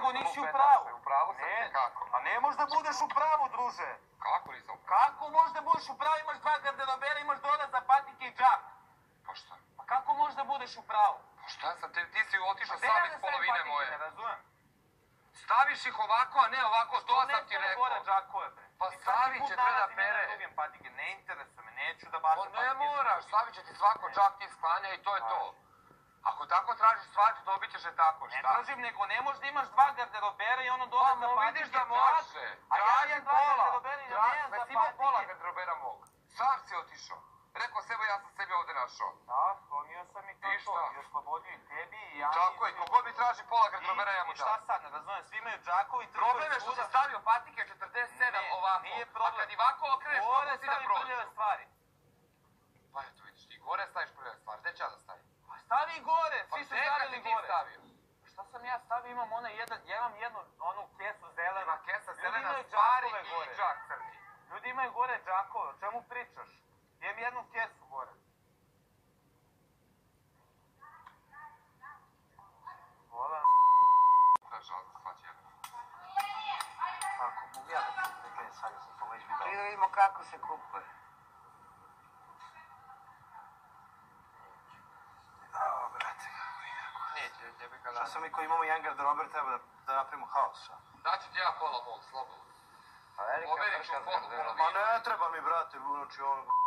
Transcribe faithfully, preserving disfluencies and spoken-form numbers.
nego nisi u pravu. U pravu sam te kako? A ne možeš da budeš u pravu, druže. Kako nisam u pravu? Kako možeš da budeš u pravu, imaš dva garderobera, imaš dolaz za patike i džak. Pa šta? Pa kako možeš da budeš u pravu? Pa šta sam te, ti si otišao Pa sam ne iz da stavim polovine patike, moje. ne razumem. Staviš ih ovako, a ne ovako, to sam ti Ne rekao. gore džakove, bre. Pa I svaki stavit put će, treba nalazim pere. jedan drugim patike, ne interesuje me, neću da bacam Pa patike. ne moraš, stavit će ti svako džak, ti sklanja i to je to. Ako tako tražiš stvari, dobit ćeš je tako, Ne šta? tražim, nego ne možeš da imaš dva garderobera i ono dolazi Pa za no patike. vidiš da džak, može. A ja Traži imam dva pola. garderobera i ja Traži, nemam za već imao pola patike. garderobera mog. Sam si otišao. Rekao sebe, ja sam sebi ovdje našao. Da, sklonio sam i to I to. šta? I oslobodio i tebi i ja. Tako je, kogod mi traži pola garderobera, ja mu I šta dam. sad, ne razumijem, svi imaju džakovi, trčaju Problem je što si stavio patike četrdeset sedam Ne, ovako. nije problem. A kad i ovako okreneš, Gore mogu si da stavi prođu. prljave stvari. Pa eto vidiš, ti gore staviš prljave stvari, gdje ću ja da stavim? Pa stavi gore, Pa svi su gdje kad stavili si ti gore. stavio? Šta sam ja stavio, imam onaj jedan, ja imam jednu, onu kesu zelenu. Ima kesa Ljudi zelena, imaju stvari džakove i gore. džak crni. Ljudi imaju gore džakove, o čemu pričaš? Imam jednu kesu gore. Volan. Da, žal za svađe jedan. Ako mogu ja da ti nekaj sad sam to već vidio. Prije da vidimo kako se kupuje. O, brate, kako je. Neće, tebe kad Šta sam mi koji imamo jedan garderober treba da, da napravimo haos, šta? daću ti ja pola mog, slobodno. Pa velika Overi ću frka s polu, garderobom. polovinu. Ma ne treba mi, brate, znači ono...